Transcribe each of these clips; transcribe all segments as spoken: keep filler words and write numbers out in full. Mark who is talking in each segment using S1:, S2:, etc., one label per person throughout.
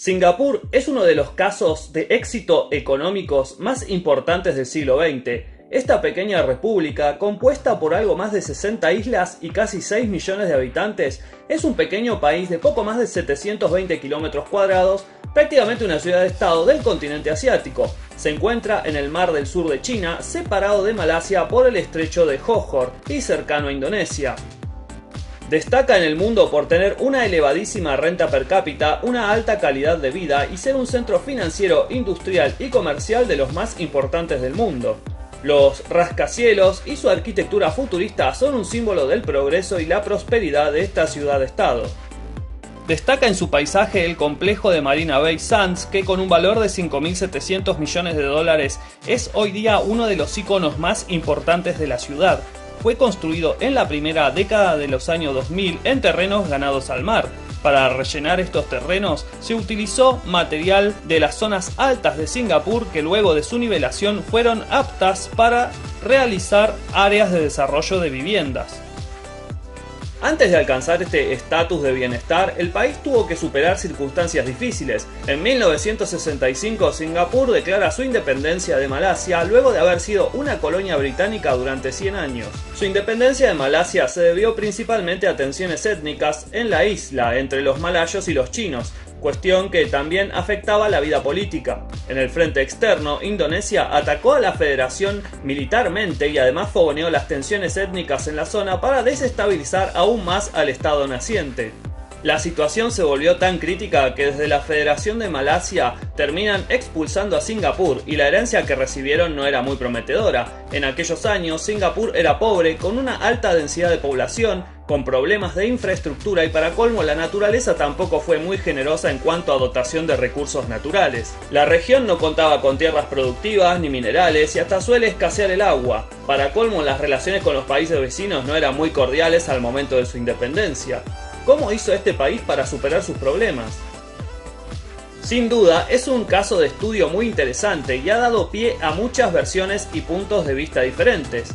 S1: Singapur es uno de los casos de éxito económicos más importantes del siglo veinte. Esta pequeña república, compuesta por algo más de sesenta islas y casi seis millones de habitantes, es un pequeño país de poco más de setecientos veinte kilómetros cuadrados, prácticamente una ciudad-estado del continente asiático. Se encuentra en el mar del sur de China, separado de Malasia por el estrecho de Johor y cercano a Indonesia. Destaca en el mundo por tener una elevadísima renta per cápita, una alta calidad de vida y ser un centro financiero, industrial y comercial de los más importantes del mundo. Los rascacielos y su arquitectura futurista son un símbolo del progreso y la prosperidad de esta ciudad-estado. Destaca en su paisaje el complejo de Marina Bay Sands, que con un valor de cinco mil setecientos millones de dólares es hoy día uno de los iconos más importantes de la ciudad. Fue construido en la primera década de los años dos mil en terrenos ganados al mar. Para rellenar estos terrenos se utilizó material de las zonas altas de Singapur que luego de su nivelación fueron aptas para realizar áreas de desarrollo de viviendas. Antes de alcanzar este estatus de bienestar, el país tuvo que superar circunstancias difíciles. En mil novecientos sesenta y cinco, Singapur declara su independencia de Malasia luego de haber sido una colonia británica durante cien años. Su independencia de Malasia se debió principalmente a tensiones étnicas en la isla entre los malayos y los chinos, cuestión que también afectaba la vida política. En el frente externo, Indonesia atacó a la federación militarmente y además fogoneó las tensiones étnicas en la zona para desestabilizar aún más al estado naciente. La situación se volvió tan crítica que desde la Federación de Malasia terminan expulsando a Singapur y la herencia que recibieron no era muy prometedora. En aquellos años, Singapur era pobre, con una alta densidad de población, con problemas de infraestructura y para colmo la naturaleza tampoco fue muy generosa en cuanto a dotación de recursos naturales. La región no contaba con tierras productivas ni minerales y hasta suele escasear el agua. Para colmo las relaciones con los países vecinos no eran muy cordiales al momento de su independencia. ¿Cómo hizo este país para superar sus problemas? Sin duda, es un caso de estudio muy interesante y ha dado pie a muchas versiones y puntos de vista diferentes.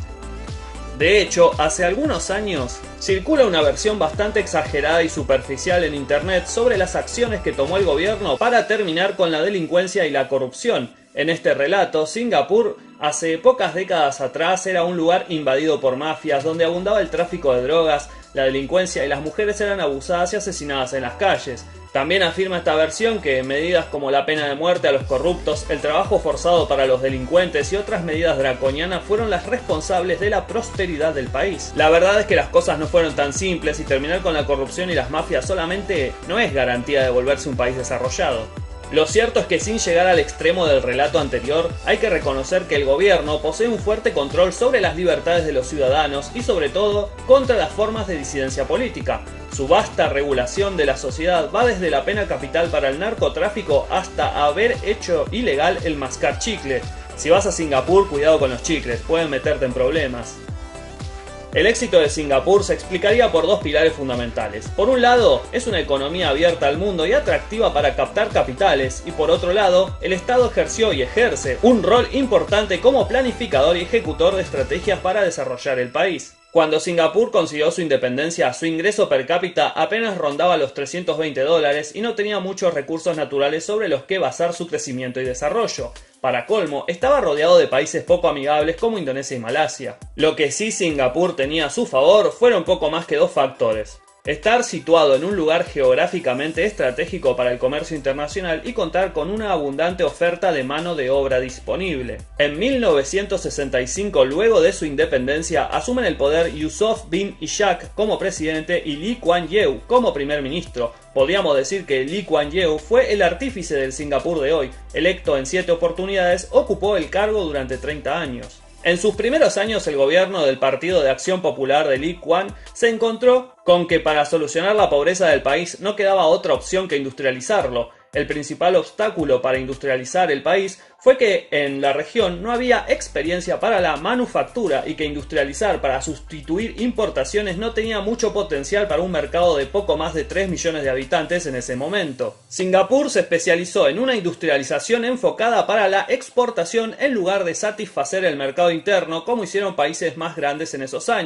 S1: De hecho, hace algunos años circula una versión bastante exagerada y superficial en internet sobre las acciones que tomó el gobierno para terminar con la delincuencia y la corrupción. En este relato, Singapur hace pocas décadas atrás era un lugar invadido por mafias donde abundaba el tráfico de drogas, la delincuencia y las mujeres eran abusadas y asesinadas en las calles. También afirma esta versión que medidas como la pena de muerte a los corruptos, el trabajo forzado para los delincuentes y otras medidas draconianas fueron las responsables de la prosperidad del país. La verdad es que las cosas no fueron tan simples y terminar con la corrupción y las mafias solamente no es garantía de volverse un país desarrollado. Lo cierto es que sin llegar al extremo del relato anterior, hay que reconocer que el gobierno posee un fuerte control sobre las libertades de los ciudadanos y sobre todo contra las formas de disidencia política. Su vasta regulación de la sociedad va desde la pena capital para el narcotráfico hasta haber hecho ilegal el mascar chicle. Si vas a Singapur, cuidado con los chicles, pueden meterte en problemas. El éxito de Singapur se explicaría por dos pilares fundamentales. Por un lado, es una economía abierta al mundo y atractiva para captar capitales, y por otro lado, el Estado ejerció y ejerce un rol importante como planificador y ejecutor de estrategias para desarrollar el país. Cuando Singapur consiguió su independencia, su ingreso per cápita apenas rondaba los trescientos veinte dólares y no tenía muchos recursos naturales sobre los que basar su crecimiento y desarrollo. Para colmo, estaba rodeado de países poco amigables como Indonesia y Malasia. Lo que sí Singapur tenía a su favor fueron poco más que dos factores. Estar situado en un lugar geográficamente estratégico para el comercio internacional y contar con una abundante oferta de mano de obra disponible. En mil novecientos sesenta y cinco, luego de su independencia, asumen el poder Yusof bin Ishak como presidente y Lee Kuan Yew como primer ministro. Podríamos decir que Lee Kuan Yew fue el artífice del Singapur de hoy. Electo en siete oportunidades, ocupó el cargo durante treinta años. En sus primeros años el gobierno del Partido de Acción Popular de Lee Kuan se encontró con que para solucionar la pobreza del país no quedaba otra opción que industrializarlo. El principal obstáculo para industrializar el país fue que en la región no había experiencia para la manufactura y que industrializar para sustituir importaciones no tenía mucho potencial para un mercado de poco más de tres millones de habitantes en ese momento. Singapur se especializó en una industrialización enfocada para la exportación en lugar de satisfacer el mercado interno como hicieron países más grandes en esos años.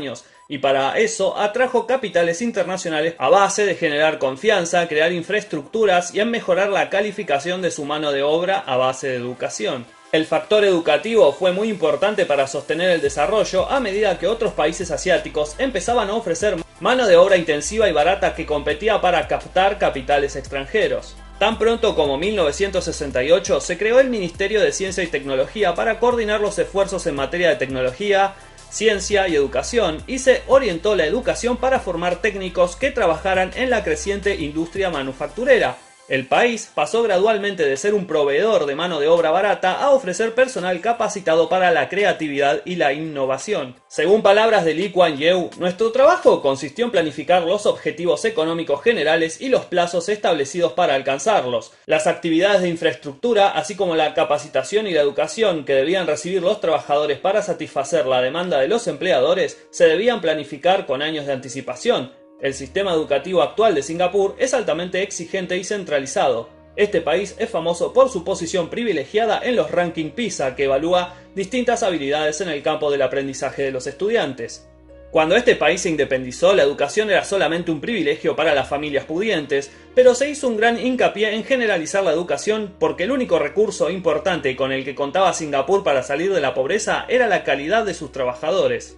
S1: y para eso atrajo capitales internacionales a base de generar confianza, crear infraestructuras y en mejorar la calificación de su mano de obra a base de educación. El factor educativo fue muy importante para sostener el desarrollo a medida que otros países asiáticos empezaban a ofrecer mano de obra intensiva y barata que competía para captar capitales extranjeros. Tan pronto como mil novecientos sesenta y ocho se creó el Ministerio de Ciencia y Tecnología para coordinar los esfuerzos en materia de tecnología, ciencia y educación, y se orientó la educación para formar técnicos que trabajaran en la creciente industria manufacturera. El país pasó gradualmente de ser un proveedor de mano de obra barata a ofrecer personal capacitado para la creatividad y la innovación. Según palabras de Lee Kuan Yew, nuestro trabajo consistió en planificar los objetivos económicos generales y los plazos establecidos para alcanzarlos. Las actividades de infraestructura, así como la capacitación y la educación que debían recibir los trabajadores para satisfacer la demanda de los empleadores, se debían planificar con años de anticipación. El sistema educativo actual de Singapur es altamente exigente y centralizado. Este país es famoso por su posición privilegiada en los rankings PISA, que evalúa distintas habilidades en el campo del aprendizaje de los estudiantes. Cuando este país se independizó, la educación era solamente un privilegio para las familias pudientes, pero se hizo un gran hincapié en generalizar la educación porque el único recurso importante con el que contaba Singapur para salir de la pobreza era la calidad de sus trabajadores.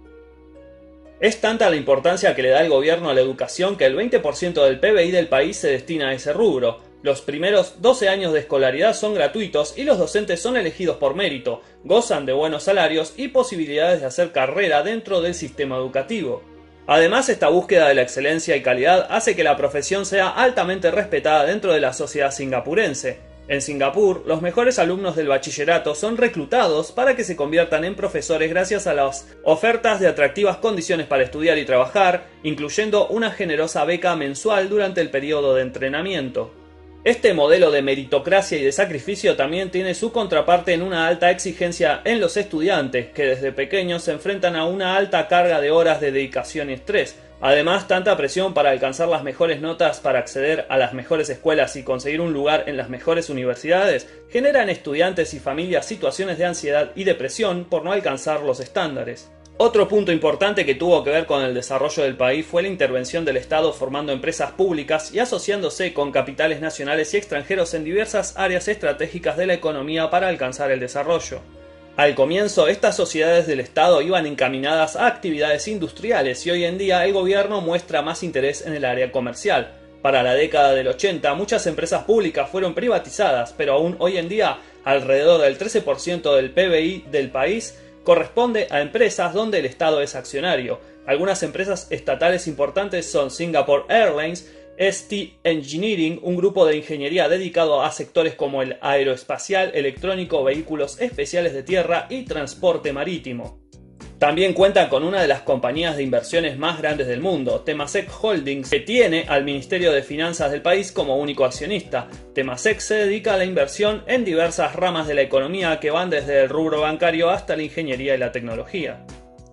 S1: Es tanta la importancia que le da el gobierno a la educación que el veinte por ciento del P B I del país se destina a ese rubro. Los primeros doce años de escolaridad son gratuitos y los docentes son elegidos por mérito, gozan de buenos salarios y posibilidades de hacer carrera dentro del sistema educativo. Además, esta búsqueda de la excelencia y calidad hace que la profesión sea altamente respetada dentro de la sociedad singapurense. En Singapur, los mejores alumnos del bachillerato son reclutados para que se conviertan en profesores gracias a las ofertas de atractivas condiciones para estudiar y trabajar, incluyendo una generosa beca mensual durante el periodo de entrenamiento. Este modelo de meritocracia y de sacrificio también tiene su contraparte en una alta exigencia en los estudiantes, que desde pequeños se enfrentan a una alta carga de horas de dedicación y estrés. Además, tanta presión para alcanzar las mejores notas para acceder a las mejores escuelas y conseguir un lugar en las mejores universidades genera en estudiantes y familias situaciones de ansiedad y depresión por no alcanzar los estándares. Otro punto importante que tuvo que ver con el desarrollo del país fue la intervención del Estado formando empresas públicas y asociándose con capitales nacionales y extranjeros en diversas áreas estratégicas de la economía para alcanzar el desarrollo. Al comienzo, estas sociedades del Estado iban encaminadas a actividades industriales y hoy en día el gobierno muestra más interés en el área comercial. Para la década del ochenta, muchas empresas públicas fueron privatizadas, pero aún hoy en día, alrededor del trece por ciento del P B I del país corresponde a empresas donde el Estado es accionario. Algunas empresas estatales importantes son Singapore Airlines, S T Engineering, un grupo de ingeniería dedicado a sectores como el aeroespacial, electrónico, vehículos especiales de tierra y transporte marítimo. También cuenta con una de las compañías de inversiones más grandes del mundo, Temasek Holdings, que tiene al Ministerio de Finanzas del país como único accionista. Temasek se dedica a la inversión en diversas ramas de la economía que van desde el rubro bancario hasta la ingeniería y la tecnología.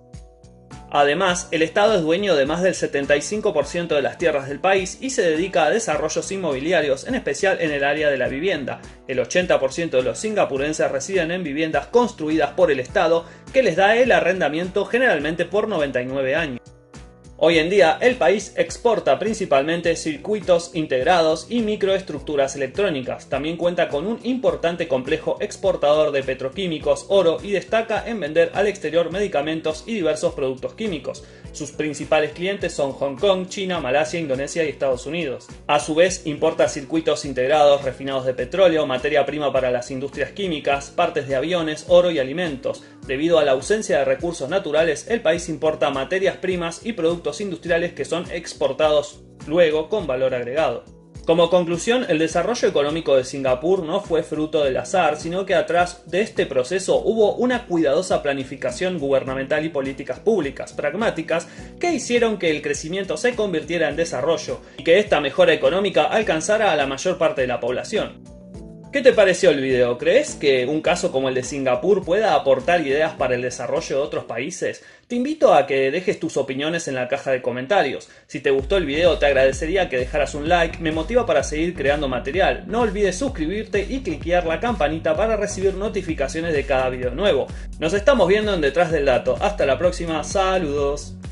S1: Además, el Estado es dueño de más del setenta y cinco por ciento de las tierras del país y se dedica a desarrollos inmobiliarios, en especial en el área de la vivienda. El ochenta por ciento de los singapurenses residen en viviendas construidas por el Estado, que les da el arrendamiento generalmente por noventa y nueve años. Hoy en día, el país exporta principalmente circuitos integrados y microestructuras electrónicas. También cuenta con un importante complejo exportador de petroquímicos, oro y destaca en vender al exterior medicamentos y diversos productos químicos. Sus principales clientes son Hong Kong, China, Malasia, Indonesia y Estados Unidos. A su vez, importa circuitos integrados, refinados de petróleo, materia prima para las industrias químicas, partes de aviones, oro y alimentos. Debido a la ausencia de recursos naturales, el país importa materias primas y productos industriales que son exportados luego con valor agregado. Como conclusión, el desarrollo económico de Singapur no fue fruto del azar, sino que atrás de este proceso hubo una cuidadosa planificación gubernamental y políticas públicas pragmáticas que hicieron que el crecimiento se convirtiera en desarrollo y que esta mejora económica alcanzara a la mayor parte de la población. ¿Qué te pareció el video? ¿Crees que un caso como el de Singapur pueda aportar ideas para el desarrollo de otros países? Te invito a que dejes tus opiniones en la caja de comentarios. Si te gustó el video te agradecería que dejaras un like, me motiva para seguir creando material. No olvides suscribirte y cliquear la campanita para recibir notificaciones de cada video nuevo. Nos estamos viendo en Detrás del Dato. Hasta la próxima, saludos.